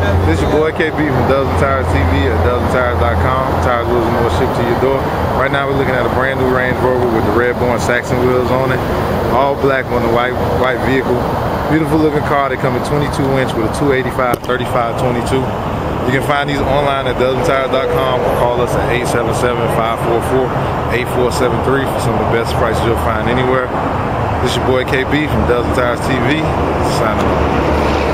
This your boy KB from Dozen Tires TV at dozentires.com. Tires, wheels, and more shipped to your door. Right now we're looking at a brand new Range Rover with the Redbourne Saxon wheels on it. All black on the white vehicle. Beautiful looking car. They come in 22-inch with a 285, 35, 22. You can find these online at dozentires.com or call us at 877-544-8473 for some of the best prices you'll find anywhere. This is your boy KB from Dozen Tires TV, signing off.